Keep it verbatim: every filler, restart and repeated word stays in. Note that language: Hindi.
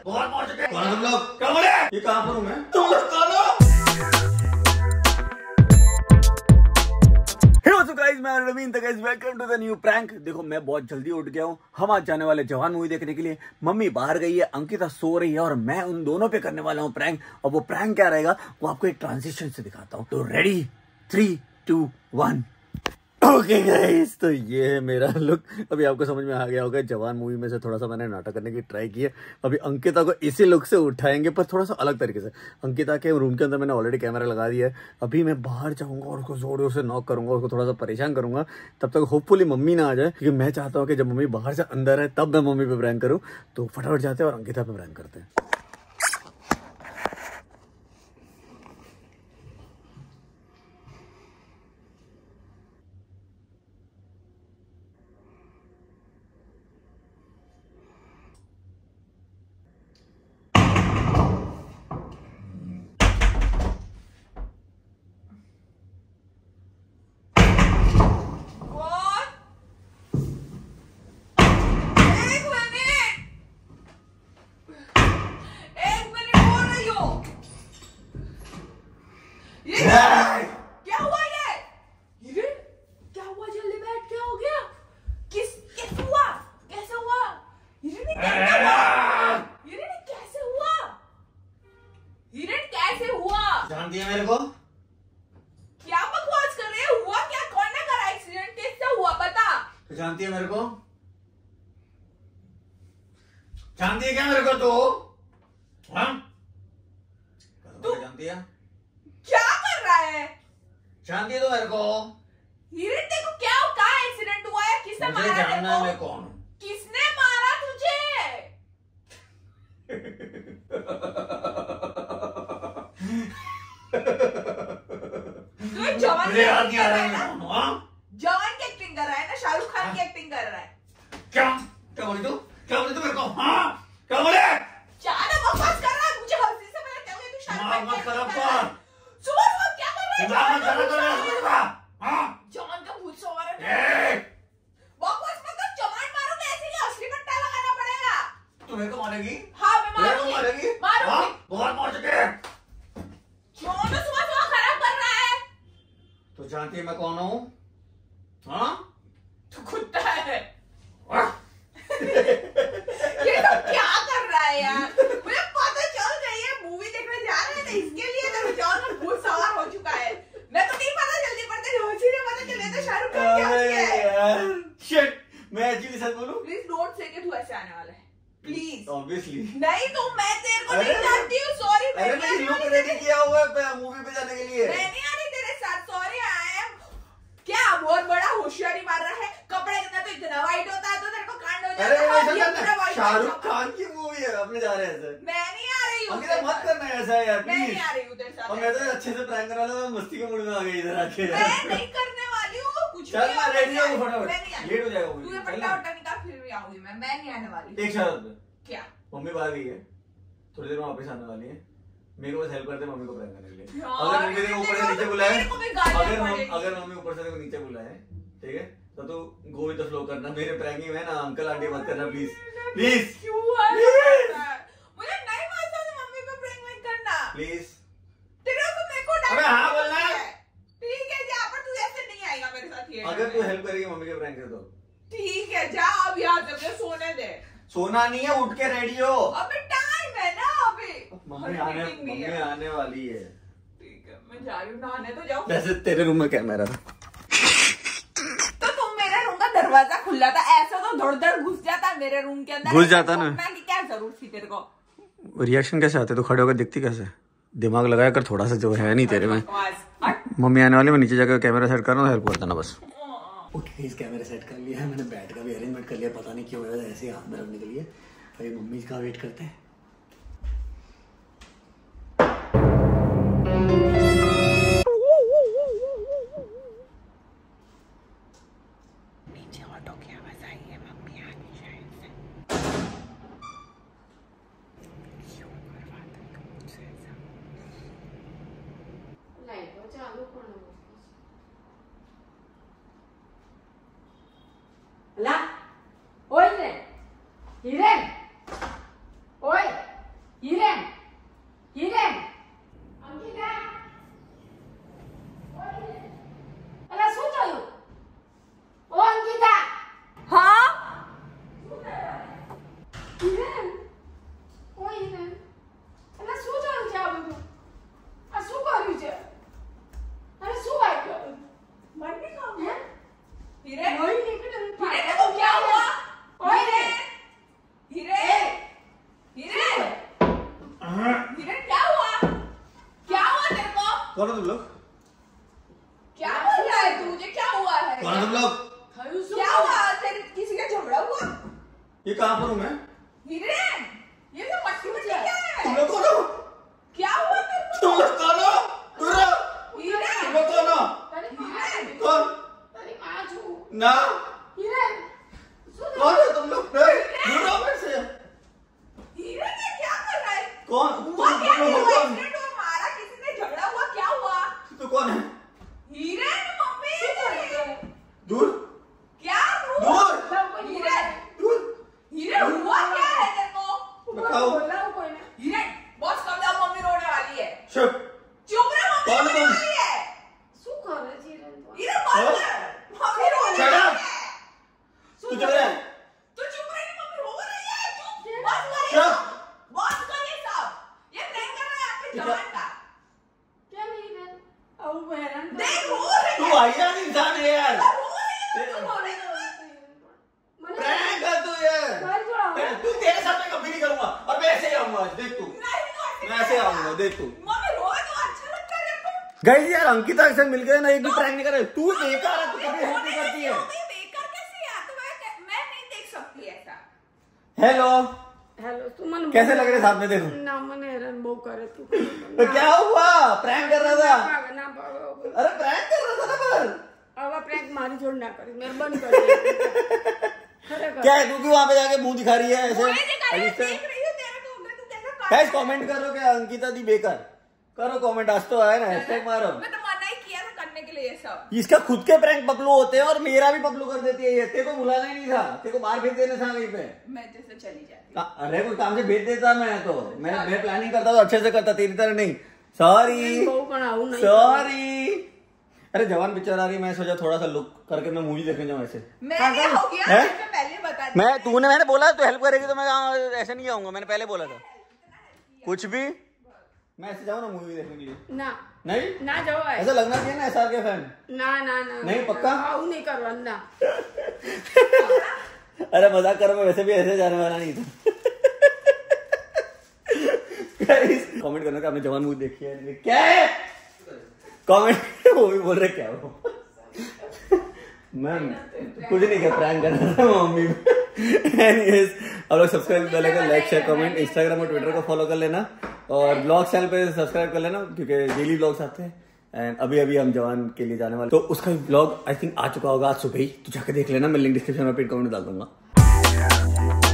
बहुत पहुंच चुके हैं। कौन तुम लोग? क्या बोले? ये कहाँ पर हूँ मैं? तुम लोग कौन हो? गाइस मैं रवीन तो guys welcome to the new prank. देखो मैं बहुत जल्दी उठ गया हूँ। हम आज जाने वाले जवान मूवी देखने के लिए। मम्मी बाहर गई है, अंकिता सो रही है और मैं उन दोनों पे करने वाला हूँ प्रैंक। और वो प्रैंक क्या रहेगा वो आपको एक ट्रांजिशन से दिखाता हूँ। तो ready, three two one. Okay guys, तो ये है मेरा लुक। अभी आपको समझ में आ गया होगा, जवान मूवी में से थोड़ा सा मैंने नाटक करने की ट्राई की है। अभी अंकिता को इसी लुक से उठाएंगे, पर थोड़ा सा अलग तरीके से। अंकिता के रूम के अंदर मैंने ऑलरेडी कैमरा लगा दिया है। अभी मैं बाहर जाऊंगा और उसको जोर जोर से नॉक करूंगा, उसको थोड़ा सा परेशान करूंगा। तब तक होपफुली मम्मी ना आ जाए, क्योंकि मैं चाहता हूँ कि जब मम्मी बाहर से अंदर है तब मैं मम्मी पे प्रैंक करूँ। तो फटाफट जाते हैं और अंकिता पे प्रैंक करते हैं। क्या हुआ ये? ये क्या हुआ? जल्दी बैठ, क्या हो गया? किस कैसे हुआ? कैसे हुआ? ये कैसे हुआ? ये कैसे हुआ? ये कैसे हुआ? जानती है मेरे को? क्या बकवास कर रहे हो? हुआ क्या? कौन ने करा एक्सीडेंट? कैसे हुआ बता? तो जानती है मेरे को? जानती है क्या मेरे को? तो हाँ? तू जानती है? क्या कर रहा है? जानती है तो मेरे को? हिरण देखो क्या हो, कहाँ एक्सीडेंट हुआ है? किसने मुझे मारा जानना है तेरे मैं को? कौन हूँ। किसने मारा तुझे? तू जवान मुझे याद नहीं आ रहा है मैं कौन हूँ। हाँ? जवान की एक्टिंग कर रहा है ना, शाहरुख खान की एक्टिंग कर रहा है। क्या क्या बोली तू? क्या बोली तू मेरे को? हाँ क्या बोले? ज्यादा बकवास कर रहा है। मुझे हंसी से पता चल गया तू शाहरुख खान की मत एक्टिंग खराब कर रहा है। कर। सुबह सुबह क्या कर रहा है? दिमाग मत खराब कर। हाँ जवान का भूत सवार है। बकवास मत कर। जवान मारोगे ऐसे ही असली पट्टा लगाना पड़ेगा। तू मेरे को मारेगी? हाँ मैं मेरे को मारूंगी। मारेगी? मारूंगी। हाँ? बहुत मार चुके हैं। क्यों ना सुबह सुबह खराब कर रहा है? तो जानती है मैं कौन हूँ? हाँ? तू कुत्ता है। हाँ? ये तो क्या कर रहा है यार? मुझे पता चल गई है, मूवी देखने जा रहे हैं ना, इसके लिए तो जॉन में भूत सवार हो चुका है। मैं तो नहीं पता जल्दी पड़ते रोजी ने पता चले तो शाहरुख खान क्या अरे किया है। यार शिट, मैं एक्चुअली सच बोलूं? प्लीज डोंट से कि तू ऐसे आने वाला है, प्लीज। ऑब्वियसली नहीं तो मैं तेरे को नहीं जानती हूँ, सॉरी। अरे मैं लुक रेडी किया हुआ है मूवी पे जाने के लिए। मैं नहीं आ रही तेरे साथ, सॉरी। आई एम क्या बहुत बड़ा होशियारी मार रहा है। कपड़े के अंदर तो इतना वाइट होता है तो तेरे को कांड हो जाता है। अरे ये पूरा white शाहरुख white खान की मूवी है, अपने जा रहे हैं ऐसे। मैं नहीं आ रही हूँ। अंकिता मत करना ऐसा यार मैं नहीं प्लीज। आ रही हूँ तेरे साथ। और मैं तो अच्छे से प्रैंक करा रहा था, मस्ती के मूड में आ गई इधर आके। मैं नहीं करने वाली हूँ कुछ। चल मैं रेडी हूँ फटाफट, मैं नहीं लेट हो जाएगा तू ये पट्टा वट्टा निकाल फिर भी आऊंगी मैं। मैं नहीं आने वाली। एक शर्त पे। क्या? मम्मी बाहर गई है, थोड़ी देर में वापस आने वाली है। मेरे को बस हेल्प करते मम्मी को प्रैंक करने के लिए। अगर मम्मी ने ऊपर से नीचे बुलाए, अगर अगर मम्मी ऊपर से नीचे बुलाए, ठीक है, तो तू गो विद द फ्लो करना। मेरे प्रैंकिंग में ना अंकल आंटी मत करना प्लीज प्लीज क्यों है? मुझे नहीं मानता तो मम्मी पे प्रैंक मत करना प्लीज। तेरे को मेरे को डांट। अबे हाँ बोलना है। ठीक है जा, पर तू ऐसे नहीं आएगा मेरे साथ ये। अगर तू हेल्प करेगी मम्मी के प्रैंक से तो ठीक है जा, अब यहाँ से मुझे सोने दे। सोना नहीं है, उठ के रेडी हो। अबे टाइम है ना अभी। मम्मी आने मम्मी आने वाली है। ठीक है मैं जा रही हूँ, नहाने तो जाओ। वैसे तेरे रूम में कैमरा था तो तुम मेरे रूम का दरवाजा खुला था, ऐसा तो धड़ धड़ घुस जाता मेरे रूम के अंदर। घुस जाता ना। की क्या जरूरत थी तेरे को? रिएक्शन कैसे आते? तो खड़े होकर दिखती कैसे? दिमाग लगाया कर थोड़ा सा, जो है नहीं तेरे में। बकवास। मम्मी आने वाली, मैं नीचे जाकर कैमरा सेट कर रहा हूँ, हेल्प कर देना बस। उठ के इस कैमरा सेट कर लिया है मैंने, बेड का भी अरेंजमेंट कर लिया। पता नहीं क्यों है ऐसे हाथ में रखने के लिए। अभी मम्मी का वेट करते हैं। नीचे ऑटो की आवाज आई है, मम्मी आ गई शायद से। क्यों करवाता है मुझसे ऐसा? लाइट वो चालू करो। ला ओए रे हिरेन, ओए कौन है तुम लोग? क्या बोल रहा है तू? मुझे क्या हुआ है? कौन है तुम लोग? क्या हुआ? तेरे किसी का झगड़ा हुआ? ये कहाँ पर हूँ मैं? हिरेन, ये तो मट्टी में क्या है? तुम लोग कौन हो? क्या हुआ तेरे को? तुम लोग कौन हो? तुम हिरेन, तुम लोग कौन हो? हिरेन, कौन? तेरी माँ छू। ना हिरेन, कौन है तुम लोग? दूर हो मेरे से। हिरेन ये क्या कर रहा है? कौन? हुआ तुम क्या? लोग हुआ कौन? एक्सीडेंट हुआ, मारा किसी ने, झगड़ा हुआ, क्या हुआ? तू कौन है? हिरेन, मम्मी है तेरी। दूर क्या दूर? दूर हिरेन, दूर हिरेन हुआ क्या है तेरे को? बताओ। हिरेन, बॉस कब जाओ, मम्मी रोने वाली है। चुप। चुप रहे, मम्मी कौन रोने तुम? वाली है। हिरेन हाँ? बॉस कर, मम्मी रोने Shut up. वाली है। तू चुप रह। तू चुप रही, मम्मी रो रही है। चुप, बॉस कर ये चुप। सब। बॉस कर ये सब। ये प्रैंक कर रहा है आपके क्या? जवान का। देख रो रही तू है। आईजान इंसान है यार। रो रही है, तू रो रही है। प्रैंक कर तू यार। तू तेरे साथ मैं कभी नहीं करूंगा और मैं ऐसे ही आऊंगा आज, देख तू। नहीं, तू ऐसे मैं ऐसे आऊंगा, देख तू। मम्मी रोए तो अच्छा लगता है तेरे को। गाइस यार अंकिता के साथ मिल गए ना, एक भी प्रैंक नहीं कर रहे। तू बेकार है, तू कभी हेल्प नहीं करती है। मम्मी बेकार कैसे यार? तो मैं मैं नहीं देख सकती ऐसा। हेलो हेलो सुमन कैसे लग रहे साथ में? देखो ना मन हैरान बहु करे तू तो क्या हुआ? प्रैंक कर रहा था। भाग ना भाग अरे प्रैंक कर रहा था ना पर। अब प्रैंक मारी छोड़ ना कर मेहरबानी कर दे। खरे कर क्या है तू क्यों वहां पे जाके मुंह दिखा रही है ऐसे? मुझे दिखा रही है, अजीब से। देख रही हूँ तेरे को, मैं तू कैसा कर गाइस कमेंट करो क्या अंकिता दी बेकार? करो कमेंट, आज तो आया ना, हैशटैग मारो। मैं तो मना ही किया था करने के लिए ये सब। इसका खुद के प्रैंक पपलू होते हैं और मेरा भी पपलू कर देती है ये। तेरे को बुलाना ही नहीं था, तेरे को बाहर भेज देना था कहीं पे। मैं जैसे चली जाती। का- अरे कोई काम से भेज देता मैं तो। मैं मैं प्लानिंग करता तो अच्छे से करता, तेरी तरह नहीं। सॉरी बहु कणाऊ नहीं सॉरी। अरे जवान पिक्चर आ रही, मैं सोचा थोड़ा सा लुक करके मैं मूवी देखने जाऊँ ऐसे। मैं नहीं हो गया, हैं? मैं पहले बता दी। मैं तूने मैंने बोला तू हेल्प करेगी तो मैं ऐसे नहीं आऊंगा, मैंने पहले बोला था। कुछ भी मैं ऐसे जाऊँ ना मूवी देखने के लिए? ना नहीं ना जाओ ऐसा लगना चाहिए ना एसआर के फैन। ना ना ना नहीं, पक्का? आऊ नहीं करवा ना। अरे मजाक करो, मैं वैसे भी ऐसे जाने वाला नहीं था। कमेंट करना कि आपने जवान मूवी देखी है। क्या है कमेंट? वो भी बोल रहे क्या वो। मैम कुछ नहीं किया, प्रैंक कर रहा था मम्मी। एनीवेज आप लोग सब्सक्राइब कर लेकर लाइक शेयर कमेंट, इंस्टाग्राम और ट्विटर को फॉलो कर लेना और ब्लॉग चैनल पे सब्सक्राइब कर लेना क्योंकि डेली ब्लॉग्स आते हैं। एंड अभी अभी हम जवान के लिए जाने वाले, तो उसका ब्लॉग आई थिंक आ चुका होगा आज सुबह ही, तो जाकर देख लेना। मैं लिंक डिस्क्रिप्शन में पिन कमेंट में डाल दूंगा।